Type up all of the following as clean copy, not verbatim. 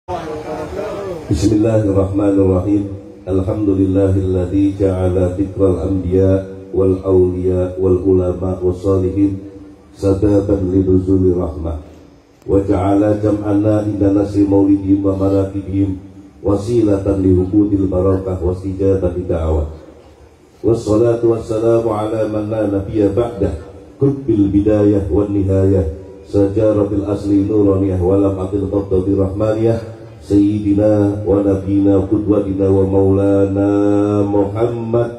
Bismillahirrahmanirrahim. Alhamdulillahilladzi ja'ala dzikral anbiya wal awliya wal ulama wassalihin sababan linuzuli rahmah wa ja'ala jam'ana inda nasri maulidihim wa marakibihim wasilatan lihubudil barakah wastijabati da'awat. Wassalatu wassalamu ala man la nabiyya ba'dah qutbil bidayah wan nihayah sajaratil asli nuraniyah walam atil qabdatir rahmaniyah Sayyidina wa nabina qudwatina wa maulana Muhammad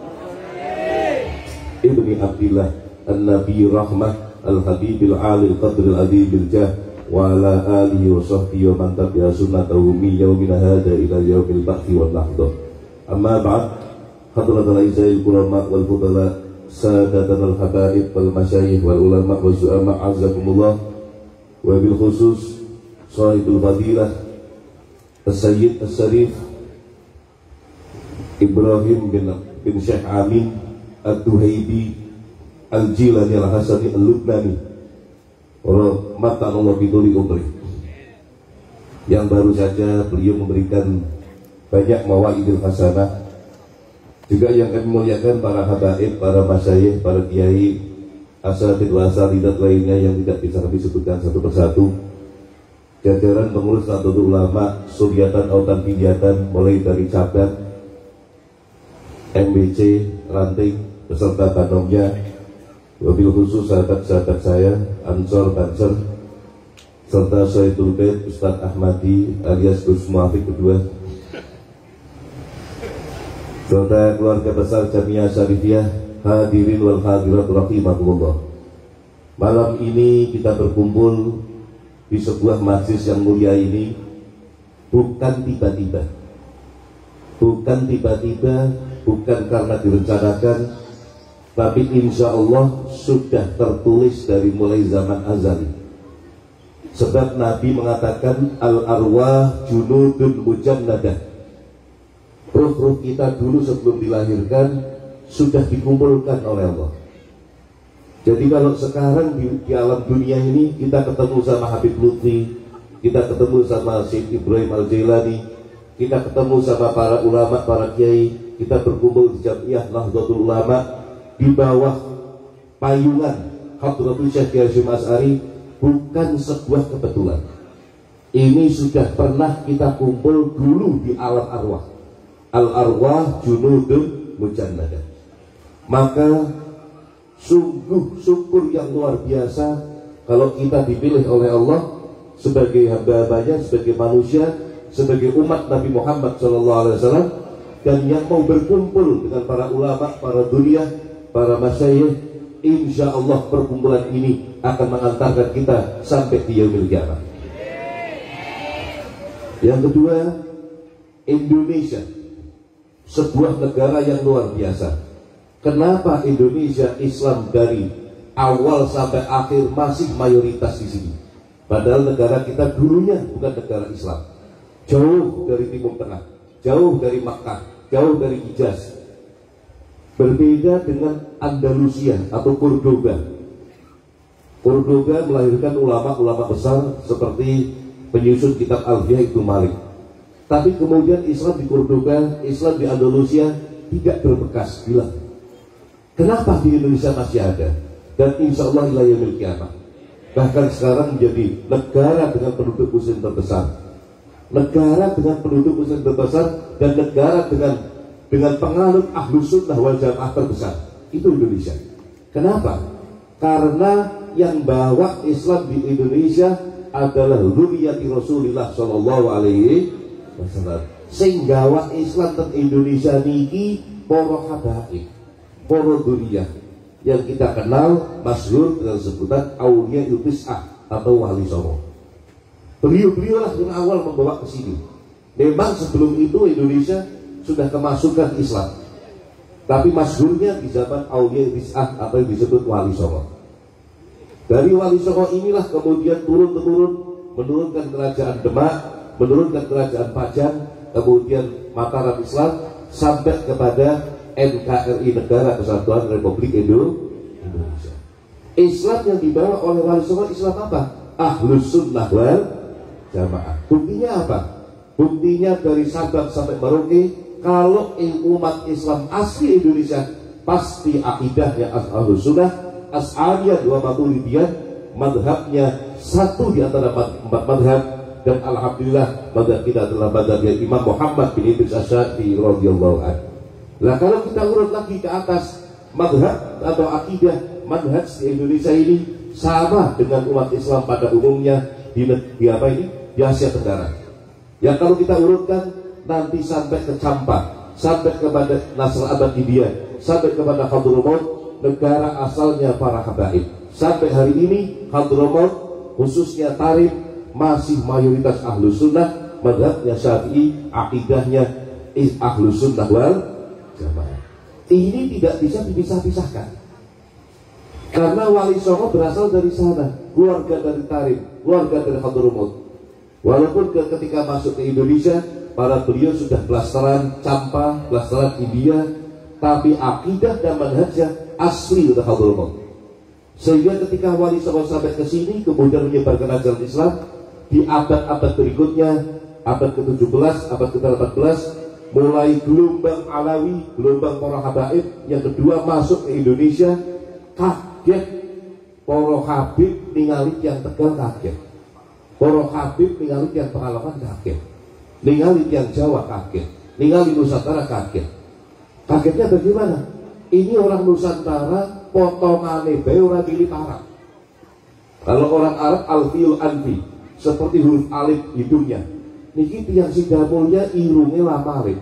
ibni Abdillah an-nabi rahmah al-habibil alil qadril adhibil jah wa ala alihi wa sahbihi wa man tabi'a sunnatahu min yawmina hadha ila yawmil ba'thi wal nahdah. Amma ba'd, hadratul aizzail ulama wal fudala sadatul habaib wal masyayikh wal ulama wa zu'ama azzakumullah wa bil khusus sahibul fadilah Sayyid As-Sarif Ibrahim bin Syekh Amin Ad-Duhaibi Al-Jilani Al-Hasani Al-Lubnani rahmatan biduli umri, yang baru saja beliau memberikan banyak mawaidil hasanah, juga yang kami muliakan para habaib, para masyayikh, para kiai, asatidz wa asatidzah lainnya yang tidak bisa kami sebutkan satu persatu, jajaran pengurus Nahdlatul Ulama, Suryatan Autan Pindiyatan, mulai dari cabang, MBC, ranting, beserta banomnya, wabil khusus sahabat-sahabat saya, Ansor, Banser, serta Syaikhul Bait, Ustadz Ahmadi, alias Gus Muafiq kedua, serta keluarga besar Jamiah Syarifiyah, hadirin wal hadirat rahimakumullah. Malam ini kita berkumpul di sebuah masjid yang mulia ini bukan tiba-tiba, bukan karena direncanakan, tapi insya Allah sudah tertulis dari mulai zaman azali. Sebab Nabi mengatakan al-arwah junudun mujannadah, ruh-ruh kita dulu sebelum dilahirkan sudah dikumpulkan oleh Allah. Jadi kalau sekarang di alam dunia ini kita ketemu sama Habib Lutfi, kita ketemu sama Syekh Ibrahim Al-Jailani, kita ketemu sama para ulama, para kiai, kita berkumpul di Jamiah Nahdlatul Ulama di bawah payungan Hadratul Syekh Hasyim Asy'ari, bukan sebuah kebetulan. Ini sudah pernah kita kumpul dulu di alam arwah. Al-arwah junudun mujannadah. Maka sungguh syukur yang luar biasa kalau kita dipilih oleh Allah sebagai hamba-hambanya, sebagai manusia, sebagai umat Nabi Muhammad SAW, dan yang mau berkumpul dengan para ulama, para dunia, para masyayikh. Insya Allah perkumpulan ini akan mengantarkan kita sampai di yaumil qiyamah. Yang kedua, Indonesia, sebuah negara yang luar biasa. Kenapa Indonesia Islam dari awal sampai akhir masih mayoritas di sini? Padahal negara kita dulunya bukan negara Islam, jauh dari Timur Tengah, jauh dari Makkah, jauh dari Hijaz. Berbeda dengan Andalusia atau Cordoba. Cordoba melahirkan ulama-ulama besar seperti penyusun kitab Alfiyah Ibnu Malik. Tapi kemudian Islam di Cordoba, Islam di Andalusia tidak berbekas, hilang. Kenapa di Indonesia masih ada? Dan insya Allah ila yaumil qiyamah. Bahkan sekarang menjadi negara dengan penduduk muslim terbesar, negara dengan penduduk muslim terbesar, dan negara dengan penganut ahlus sunnah wal jamaah terbesar. Itu Indonesia. Kenapa? Karena yang bawa Islam di Indonesia adalah dzurriyyati Rasulillah sallallahu alaihi wasallam. Sing gawa Islam teng Indonesia niki para habaib, para dzurriyyah yang kita kenal masyhur dengan sebutan Auliya Tis'ah atau Wali Songo. Beliau-beliaulah yang awal membawa ke sini. Memang sebelum itu Indonesia sudah kemasukan Islam, tapi masyhurnya di zaman Auliya Tis'ah atau yang disebut Wali Songo. Dari Wali Songo inilah kemudian turun-temurun menurunkan kerajaan Demak, menurunkan kerajaan Pajang, kemudian Mataram Islam, sampai kepada NKRI, Negara Kesatuan Republik Indonesia. Islam yang dibawa oleh Wali Songo Islam apa? Ahlus Sunnah wal jamaah. Buktinya apa? Buktinya dari Sabang sampai Merauke, kalau umat Islam asli Indonesia pasti akidahnya Ahlus Sunnah, Asy'ariyah wa Maturidiyah, madhabnya satu di antara empat madhab. Dan alhamdulillah madhab kita adalah madhab Imam Muhammad bin Idris Asy-Syafi'i radhiyallahu anhu. Nah, kalau kita urut lagi ke atas, madhab atau akidah manhaj di Indonesia ini sama dengan umat Islam pada umumnya di apa ini? Di Asia Tenggara. Ya, kalau kita urutkan nanti sampai ke Campak, sampai kepada Nasr Abad India, sampai kepada Hadramaut, negara asalnya para habaib. Sampai hari ini Hadramaut khususnya Tarim masih mayoritas Ahlus Sunnah, madhabnya Syafi'i, akidahnya Ahlus Sunnah wal Jamaah. Ini tidak bisa dipisah-pisahkan, karena Wali Songo berasal dari sana, keluarga dari Tarim, keluarga dari Hadramaut. Walaupun ketika masuk ke Indonesia, para beliau sudah blasteran Campa, blasteran India, tapi akidah dan manhajnya asli dari Hadramaut. Sehingga ketika Wali Songo sampai ke sini, kemudian menyebarkan ajaran Islam, di abad-abad berikutnya, abad ke-17, abad ke-18, mulai gelombang Alawi, gelombang para habaib yang kedua masuk ke Indonesia, kaget para habib ningali yang Tegal, kaget para habib ningali yang Pekalongan, kaget ningali yang Jawa, kaget ningali Nusantara, kaget. Kagetnya bagaimana? Ini orang Nusantara potongannya bae ora milih Arab. Kalau orang Arab alfiul anfi, seperti huruf alif hidungnya. Niki tiang sidamulnya irungnya lamarin.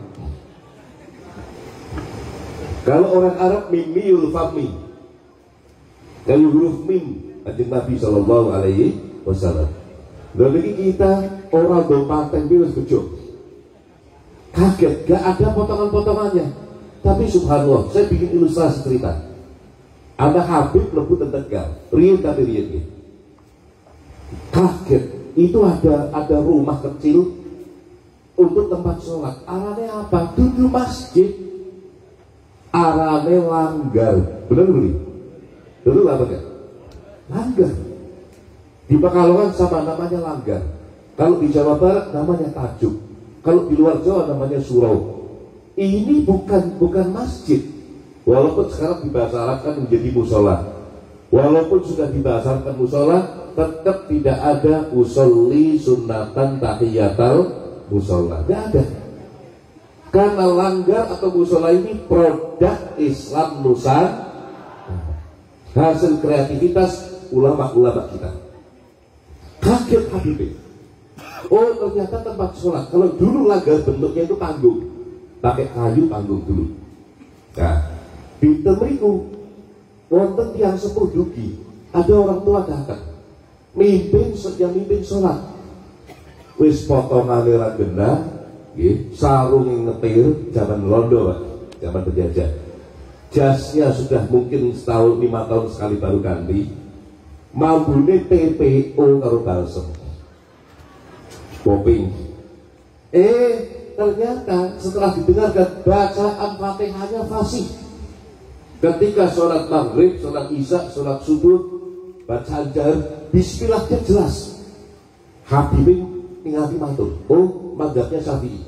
Kalau orang Arab mimiul fami, kalau huruf mim, Kanjeng Nabi Sallallahu Alaihi Wasallam. Dan kita orang dompateng bilas bejo. Kaget, gak ada potongan-potongannya. Tapi subhanallah, saya bikin ilustrasi cerita. Ada habib lebut dan Tegal, riyen tapi riyen. Kaget, itu ada rumah kecil untuk tempat sholat. Arane apa? Tujuh masjid. Arane langgar. Benar beli? Dulu apa kan? Langgar. Di Pekalongan sama namanya langgar. Kalau di Jawa Barat namanya tajuk. Kalau di luar Jawa namanya surau. Ini bukan masjid. Walaupun sekarang dibahasa Arab kan menjadi musola. Walaupun sudah dibahasa Arab musola, tetap tidak ada usolli sunnatan tahiyatal musola. Tidak ada. Karena langgar atau musola ini produk Islam Nusantara, hasil kreativitas ulama-ulama kita. Kaget Habibie. Oh, ternyata tempat sholat. Kalau dulu langgar bentuknya itu panggung, pakai kayu panggung dulu. Nah, di temeriku wonten tiang sepuh dugi, ada orang tua datang mimpin sholat. Wis potongane ra genah, nggih, sarung ngetir zaman Londo, Pak, zaman penjajah. Jasnya sudah mungkin setahun 5 tahun sekali baru ganti. Mambune TPO karo balsem. Poping. Ternyata setelah didengarkan bacaan Fatihahnya fasih. Ketika sholat maghrib, sholat isya, sholat subuh, bacaan jahar, bismillahnya jelas. Habibie tinggal matur. Oh, mazhabnya Syafi'i.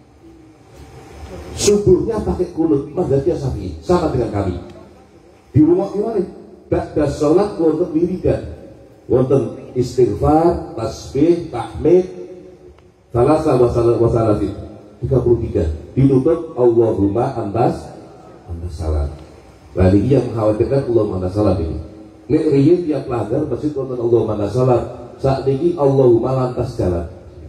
Subuhnya pakai kunut, mazhabnya Syafi'i. Sama dengan kami. Di rumah gimana? Ba'da sholat wonten wiridan, wonten istighfar, tasbih, tahmid, salasa wasalatin 33. Ditutup Allahumma antas salam. Nah, ini yang mengkhawatirkan Allahumma antas salam ini. Nek riyin tiap lagar pasti wonten Allahumma antas salam. Saat ini Allahumma lantas jalan.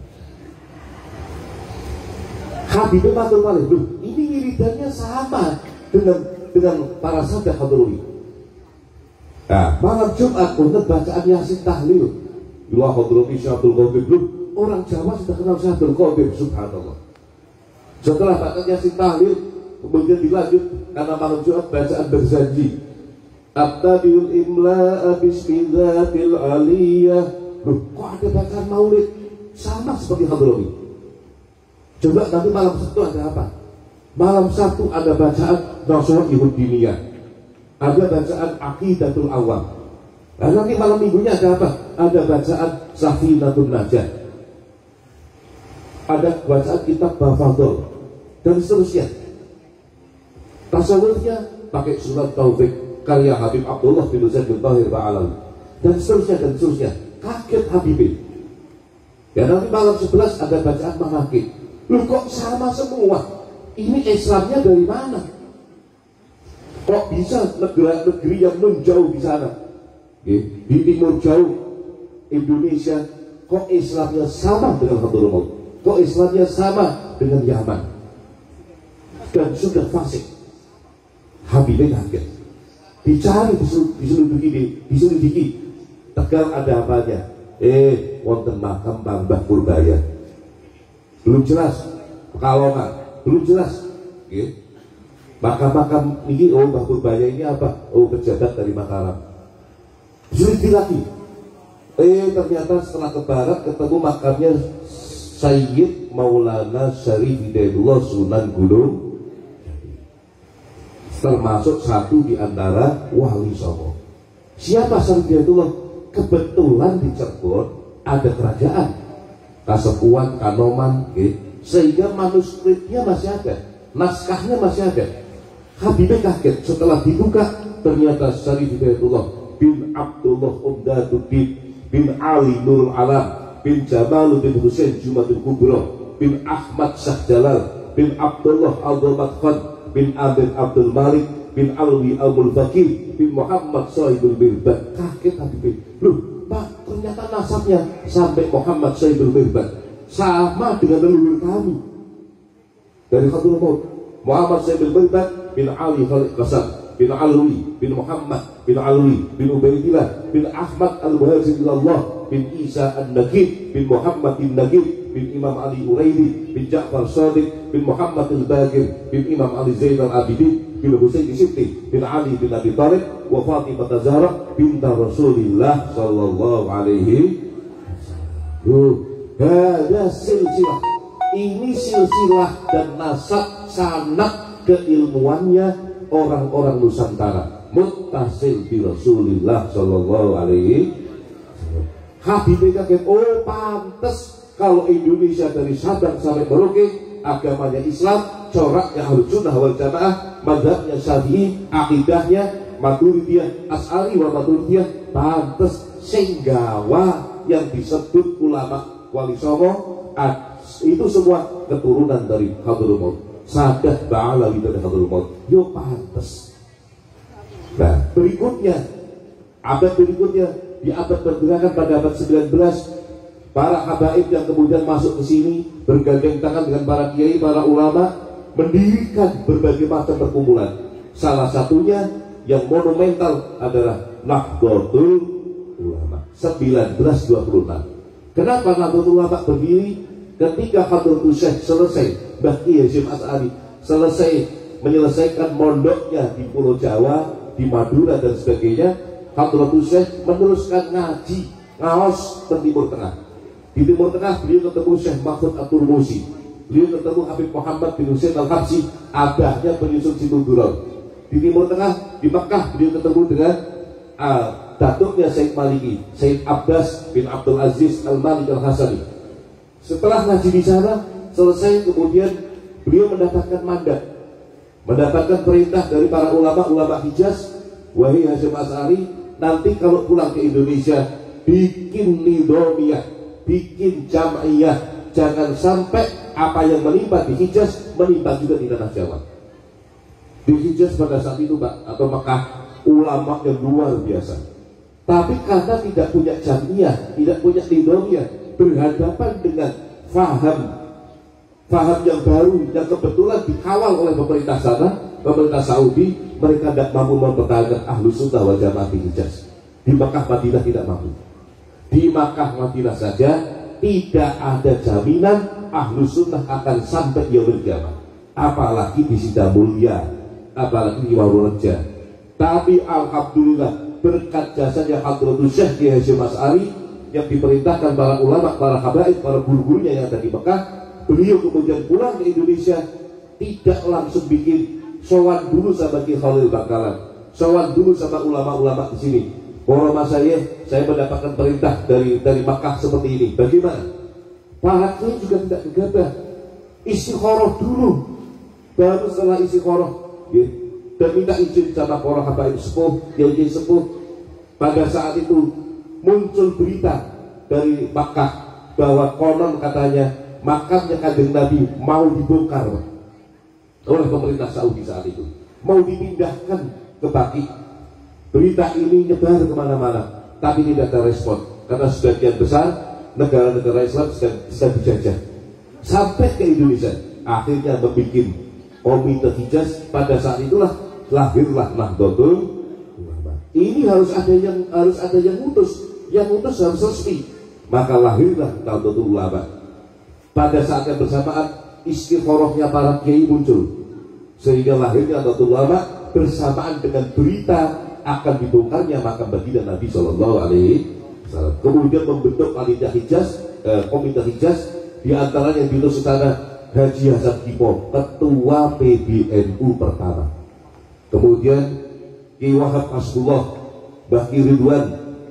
Habibie matur malih, loh, ini wiridannya sama dengan para sahabat Hadrami. Nah, malam Jumat untuk bacaan Yasin tahlil. Ilah Hadrami Syaikhul Qadir. Orang Jawa sudah kenal Syaikhul Qadir, subhanallah. Setelah bacaan Yasin tahlil, kemudian dilanjut karena malam Jumat bacaan berjanji. Abtadiul imla'a bismillahil aliyah. Loh, kok ada bacaan maulid sama seperti Hadrami? Coba nanti malam Sabtu ada apa? Malam Sabtu ada bacaan Nasrul Diniyah. Ada bacaan Aqidatul Awam. Nah, nanti malam minggunya ada apa? Ada bacaan Safinatun Najah. ada bacaan kitab Bafadol dan seterusnya. Tasawufnya pakai surat Taufik karya Habib Abdullah bin Husain bin Tahir Ba'alawi dan seterusnya. Kaget Habibin. Ya nanti malam 11 ada bacaan manaqib. Loh kok sama semua? Ini Islamnya dari mana? Kok bisa negeri yang menjauh di sana, di timur jauh Indonesia, kok Islamnya sama dengan Hadramaut? Kok Islamnya sama dengan Yaman? Dan sudah fasik. Habibnya kaget. Dicari, diselidiki. Tegal ada apanya? Wonten makam Mbah Purbaya. Belum jelas. Pekalongan belum jelas. Makam ini, Mbah Purbaya ini apa? Pejabat dari Mataram. Diselidiki lagi. Ternyata setelah ke barat ketemu makamnya Sayyid Maulana Syarif Hidayatullah Sunan Gunung, termasuk satu di antara wali Songo. Siapa Syarif Hidayatullah? Kebetulan di Cirebon ada kerajaan Kasepuan, Kanoman, sehingga manuskripnya masih ada, naskahnya masih ada. Habibie kaget setelah dibuka, ternyata Syarif Hidayatullah bin Abdullah Umdaduddin bin Ali Nurul Alam bin Jamaluddin Husain Jumadil Kubro bin Ahmad Syah Jalal bin Abdullah Al-Domat Khan bin Amir Abdul Malik bin Alwi Al-Mulfaqih bin Muhammad Sahibul Mirbat. Kaget Habibie. Loh Pak, ternyata nasabnya sampai Muhammad Sahibul Mirbat sama dengan leluhur kami dari Hadramaut. Muhammad Sahibul Mirbat bin Ali Khalid Qasam bin Alwi bin Muhammad bin Alwi bin Ubaidillah bin Ahmad Al-Muhajirullah bin Isa An-Nagib bin Muhammad bin Nagib bin Imam Ali Uraidi bin Ja'far Shadiq bin Muhammad Al-Bagir bin Imam Ali Zainal Abidin bin Husain Sibti bin Ali bin Abi Thalib wa Fatimah Zahra binta Rasulillah sallallahu alaihi wasallam. Ada silsilah. Ini silsilah dan nasab sanad keilmuannya orang-orang Nusantara, muttasil bi Rasulillah sallallahu alaihi wasallam. Habibie kaget, pantes kalau Indonesia dari Sabang sampai Merauke agamanya Islam, coraknya Ahlus Sunnah wal Jamaah, mazhabnya Syafi'i, akidahnya Maturidiyah, Asy'ari wa Maturidiyah, pantes singgawa yang disebut ulama Wali Songo itu semua keturunan dari Hadramaut. Sadat Ba'alawi dari Hadramaut. Yo pantes. Nah, abad berikutnya di abad pertengahan pada abad 19, para habaib yang kemudian masuk ke sini bergandeng tangan dengan para kiai, para ulama, mendirikan berbagai macam perkumpulan. Salah satunya yang monumental adalah Nahdlatul Ulama 1926. Kenapa Nahdlatul Ulama berdiri? Ketika Hadratul Syekh selesai, Mbah Ki Hasyim Asy'ari selesai menyelesaikan mondoknya di Pulau Jawa, di Madura dan sebagainya, Hadratul Syekh meneruskan ngaji ngaos ke Timur Tengah. Di Timur Tengah beliau ketemu Syekh Mahfud At-Turmusi, beliau ketemu Habib Muhammad bin Husain Al-Habsyi, abahnya penyusun Situdurul. Di Timur Tengah, di Mekah beliau ketemu dengan datuknya Sayyid Maliki, Sayyid Abbas bin Abdul Aziz Al-Malik Al-Hasani. Setelah ngaji di sana selesai, kemudian beliau mendapatkan mandat, mendapatkan perintah dari para ulama Hijaz, wahai Hasyim Asy'ari, nanti kalau pulang ke Indonesia bikin nidhamiyah, bikin jam'iyah, jangan sampai apa yang menimpa di Hijaz menimpa juga di tanah Jawa. Di Hijaz pada saat itu Pak, atau Mekah, ulama yang luar biasa, tapi karena tidak punya jam'iyah, tidak punya nidhamiyah, berhadapan dengan faham yang baru yang kebetulan dikawal oleh pemerintah sana, pemerintah Saudi, mereka tidak mampu mempertahankan Ahlus Sunnah wal Jamaah di Hijaz. Di Makkah Madinah tidak mampu. Di Makkah Madinah saja tidak ada jaminan Ahlus Sunnah akan sampai yaumil qiyamah, apalagi di Sidamulia, apalagi di Warureja. Tapi alhamdulillah berkat jasanya Hadratul Syekh Ki Hasyim Asy'ari yang diperintahkan para ulama, para habaib, para guru-gurunya yang ada di Mekah, beliau kemudian pulang ke Indonesia, tidak langsung bikin sowan dulu sama Ki Khalil Bangkalan, sowan dulu sama ulama-ulama di sini. Saya mendapatkan perintah dari Makkah seperti ini. Bagaimana? Para kiai juga tidak gegabah, istikharah dulu, baru setelah istikharah ya, dan minta izin sama para habaib sepuh, kiai sepuh. Pada saat itu muncul berita dari Makkah bahwa konon katanya makamnya Kanjeng Nabi mau dibongkar oleh pemerintah Saudi saat itu, mau dipindahkan ke Baqi. Berita ini nyebar kemana-mana, tapi tidak ada respon karena sebagian besar negara-negara Islam sedang dijajah sampai ke Indonesia. Akhirnya membuat Komite Hijaz. Pada saat itulah lahirlah Nahdlatul Ulama. Ini harus ada yang utus harus resmi. Maka lahirlah Nahdlatul Ulama. Pada saat yang bersamaan istikharahnya para kiai muncul, sehingga lahirnya Nahdlatul Ulama bersamaan dengan berita akan dibongkarnya makam baginda Nabi Shallallahu Alaihi Wasallam. Kemudian membentuk panitia Hijaz, Komite Hijaz, di antaranya yang diutus sana Haji Hasan Kipo, ketua PBNU pertama. Kemudian Ki Wahab Hasbullah, Baki Ridwan,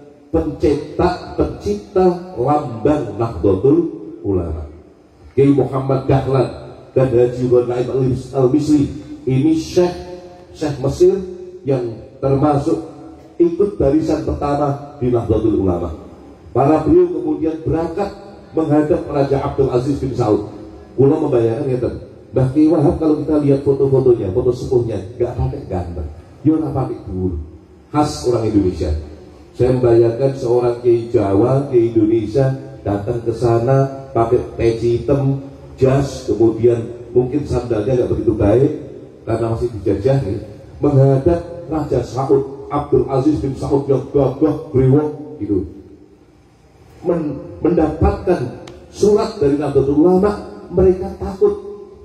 pencipta lambang Nahdlatul Ulama. Ki Muhammad Dahlan dan Haji Ghanaim Al-Misri, ini Syekh Mesir yang termasuk ikut barisan pertama di Nahdlatul Ulama. Para beliau kemudian berangkat menghadap Raja Abdul Aziz bin Saud. Kula membayangkan ya, Mbah Ki Wahab kalau kita lihat foto-fotonya, foto sepuhnya, nggak pakai ganteng, yo nggak pakai dulu, khas orang Indonesia. Saya membayangkan seorang Kiai Jawa, Kiai Indonesia datang ke sana pakai peci hitam, jas, kemudian mungkin sandalnya nggak begitu baik karena masih dijajah, ya, menghadap Raja Saud Abdul Aziz bin Saud yang gagah brewok gitu, mendapatkan surat dari Nahdlatul Ulama. Mereka takut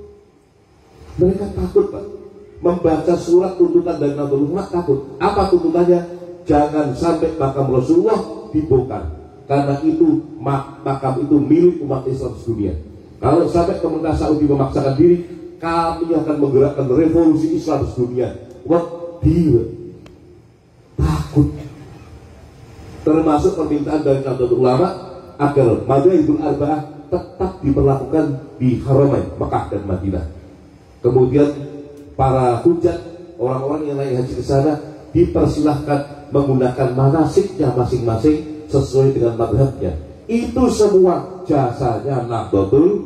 Pak, membaca surat tuntutan dari Nahdlatul Ulama. Takut. Apa tuntutannya? Jangan sampai makam Rasulullah dibongkar, karena itu makam itu milik umat Islam sedunia. Kalau sampai pemerintah Saudi memaksakan diri, kami akan menggerakkan revolusi Islam sedunia. Dia takut. Termasuk permintaan dari Nahdlatul Ulama agar Madhaibul Arba'ah tetap diberlakukan di Haramain, Mekah dan Madinah. Kemudian para hujat, orang-orang yang naik haji ke sana, dipersilahkan menggunakan manasiknya masing-masing sesuai dengan madhabnya. Itu semua jasanya Nahdlatul.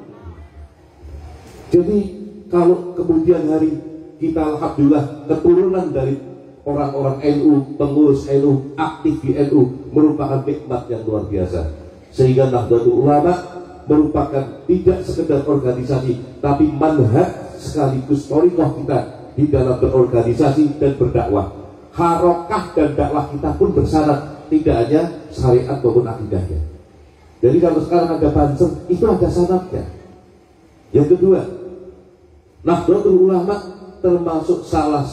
Jadi kalau kemudian hari kita alhamdulillah keturunan dari orang-orang NU, pengurus NU, aktif di NU, merupakan nikmat yang luar biasa. Sehingga Nahdlatul Ulama merupakan tidak sekedar organisasi, tapi manhaj sekaligus thariqah kita di dalam berorganisasi dan berdakwah. Harokah dan dakwah kita pun bersyarat, tidak hanya syariat maupun akidahnya. Jadi kalau sekarang ada banser, itu ada syaratnya. Yang kedua, Nahdlatul Ulama termasuk salah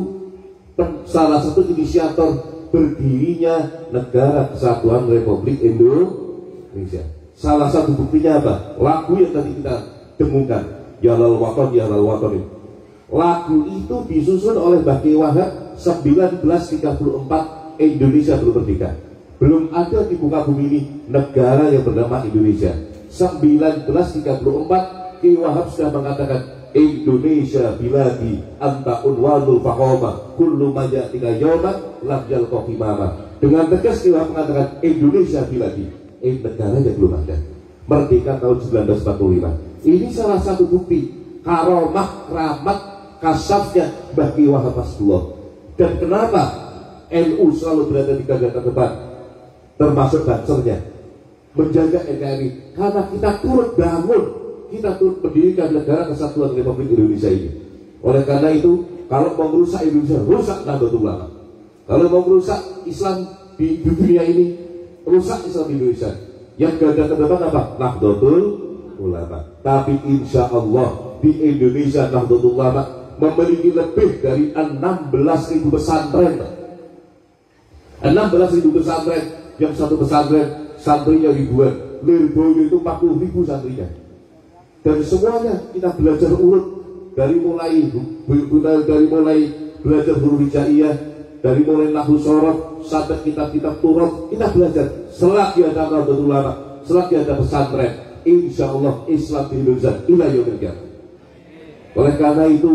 satu inisiator berdirinya Negara Kesatuan Republik Indonesia. Salah satu buktinya apa? Lagu yang tadi kita dengungkan, Ya Lal Waton, Ya Lal Waton ini. Lagu itu disusun oleh Mbah Ki Wahab 1934, Indonesia belum merdeka. Belum ada di muka bumi ini negara yang bernama Indonesia. 1934 Ki Wahab sudah mengatakan, Indonesia biladi anta unwanul faqoma kullu majatika yawman lam yalqa mama. Dengan tegas Ki Wahab mengatakan, Indonesia biladi, negaranya belum ada, merdeka tahun 1945. Ini salah satu bukti karomah, rahmat, kasafnya Mbah Ki Wahab Hasbullah. Dan kenapa NU selalu berada di garda terdepan, termasuk bansernya, menjaga NKRI? Karena kita turut bangun, kita turut mendirikan Negara Kesatuan Republik Indonesia ini. Oleh karena itu, kalau mau merusak Indonesia, rusak Nahdlatul Ulama. Kalau mau merusak Islam di dunia ini, rusak Islam Indonesia. Yang garda terdepan apa? Nahdlatul Ulama. Tapi insya Allah di Indonesia Nahdlatul Ulama memiliki lebih dari 16.000 pesantren. 16.000 pesantren, yang satu pesantren santrinya ribuan. Lirboyo itu 40.000 santrinya. Dan semuanya kita belajar urut dari mulai belajar huruf hijaiyah, dari mulai nahwu shoroh sampai kitab-kitab turut kita belajar. Selagi ada Nahdlatul Ulama, selagi ada pesantren, insya Allah Islam di Indonesia ila yaumil qiyamah. Oleh karena itu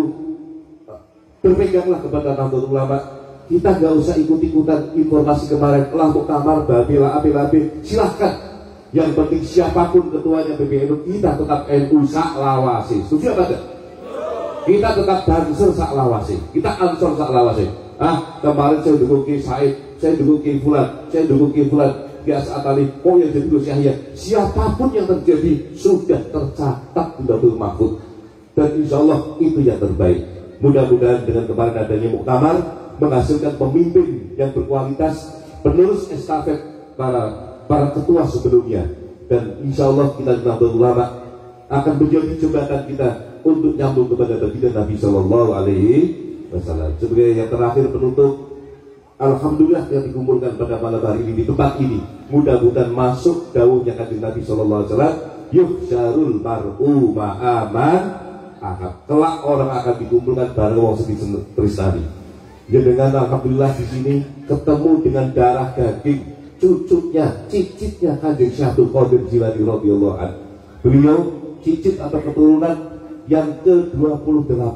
berpeganglah kepada Nahdlatul Ulama. Kita gak usah ikut-ikutan informasi kemarin lampu kamar babila api silahkan. Yang penting siapapun ketuanya PBNU, kita tetap NU saklawasi. Setuju apa tidak? Kita tetap Banser saklawasi, kita Ansor saklawasi. Kemarin saya dukung Ki Said, saya dukung Ki Fulan, saya dukung Ki Fulan, biasa kali, yang jadi Gus Yahya. Siapapun yang terjadi sudah tercatat di Lauhul Mahfuz. Dan insya Allah itu yang terbaik. Mudah-mudahan dengan kemarin adanya muktamar menghasilkan pemimpin yang berkualitas, penerus estafet para ketua sebelumnya. Dan insya Allah kita di Nahdlatul Ulama akan menjadi jembatan kita untuk nyambung kepada baginda Nabi Shallallahu Alaihi Wasallam. Sebagai yang terakhir penutup, alhamdulillah yang dikumpulkan pada malam hari ini di tempat ini, mudah-mudahan masuk dawuhnya kanjeng Nabi Shallallahu Alaihi Wasallam, yuhsyarul mar'u ma'aman ahad. Kelak orang akan dikumpulkan bareng wong sedih trisani. Ya dengan alhamdulillah di sini ketemu dengan darah daging cucunya, cicitnya kanjeng Syaikhul Qadir Jilani radhiyallahu anhu. Beliau cicit atau keturunan yang ke-28.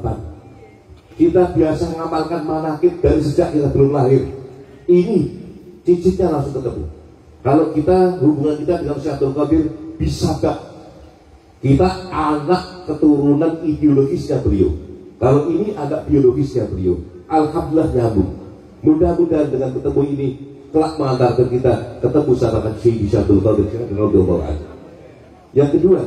Kita biasa mengamalkan manakib dari sejak kita belum lahir. Ini cicitnya langsung ketemu. Kalau kita hubungan kita dengan Syaikhul Qadir bisa gak? Kita anak keturunan ideologisnya beliau. Kalau ini anak biologisnya beliau. Alhamdulillah nyambung. Mudah-mudahan dengan ketemu ini kelak mengantarkan kita ketemu sama Syaikhul Qadir radhiyallahu anhu. Yang kedua,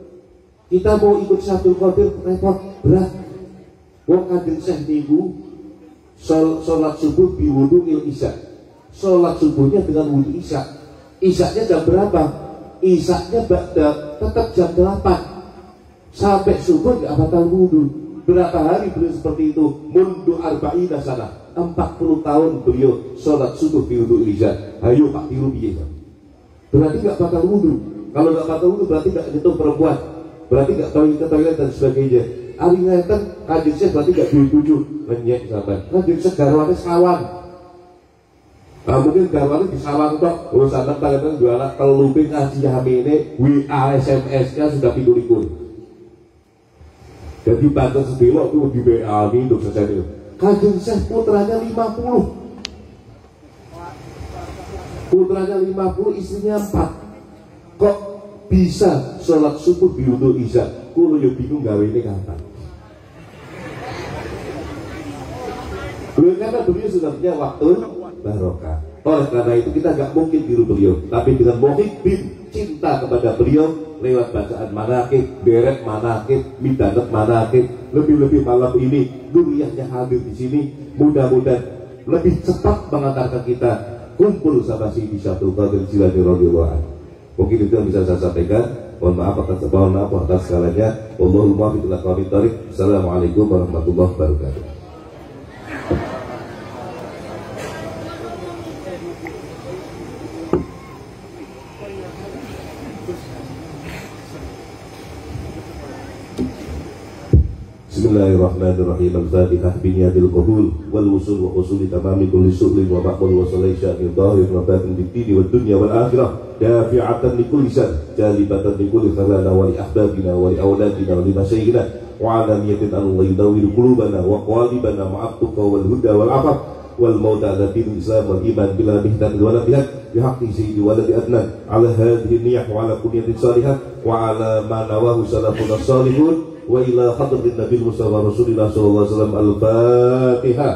kita mau ikut Syaikhul Qadir repot berat. Wong kanjeng Syekh niku sholat subuh bi wudu'il isya. Sholat subuhnya dengan wudu isya. Isyanya jam berapa? Isyanya tetap jam 8. Sampai subuh nggak batal wudu. Berapa hari beliau seperti itu? Mundu arba'ina sana. 40 tahun beliau sholat subuh bi wudu'il isya. Ayo Pak tiru piye? Berarti nggak batal wudu. Kalau nggak batal wudu berarti nggak nyentuh perempuan. Berarti nggak ke toilet dan sebagainya. Ari ngeten kanjeng Syekh berarti nggak dibujuk ngenyek sampai. Kanjeng Syekh garwane sawan. Mungkin garwane di sawan kok. Urusan tangan jualan keluping ngaji hamine WA SMS-nya sudah 17. Jadi banten sedelo itu di WA ini untuk selesai itu. Kanjeng Syekh putranya 50. Putranya 50, istrinya 4. Kok bisa sholat subuh di wudu isya? Kulo yo bingung gawe ini kapan. Karena beliau sudah punya waktu barokah. Oleh karena itu kita nggak mungkin tiru beliau, tapi dengan muhibbin cinta kepada beliau lewat bacaan manakib, deret manakib, midanat manakib. Lebih-lebih malam ini duriahnya hadir di sini. Mudah-mudahan lebih cepat mengantarkan kita kumpul sama si Syaikhul Qadir Jilani radhiyallahu anhu. Mungkin itu yang bisa saya sampaikan. Mohon maaf atas segalanya. Wallahul muwaffiq ila aqwamit thoriq. Assalamualaikum warahmatullahi wabarakatuh. Bismillahirrahmanirrahim. Al-Fatihah biniyadil qabul wal wusul wa usuli tamami kulli su'lin wa maqbul wa salaisha min dhahir wa batin bid-dini wad dunya wal akhirah dafi'atan li kulli san jalibatan li kulli khalana wa li ahbabina wa li awladina wa li masyayikhina wa ala niyatin an Allah yudawwir qulubana wa qalibana ma'at-tuqa wal huda wal afaf wal mauta ala dinil islam wal iman bila mihdan wa la bihad bihaqqi sayyidi waladi adnan ala hadhihi niyyah wa ala kunyatin salihah wa ala ma nawahu salafun salihun wa ila hadratin Nabi Mustafa Rasulullah sallallahu alaihi wasallam. Al-Fatihah.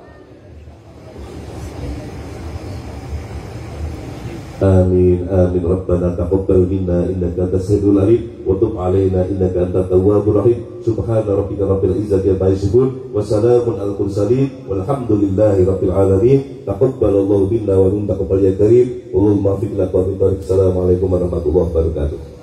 Amin amin. Rabbana taqabbal minna innaka antas samiul alim wa tub alaina innaka antat tawwabur rahim. Subhana rabbika rabbil izzati amma yasifun wa salamun alal mursalin walhamdulillahi rabbil alamin. Taqabbalallahu minna wa minkum taqabbal ya karim. Wallahu muwaffiq ila aqwamit thoriq. Assalamualaikum warahmatullahi wabarakatuh.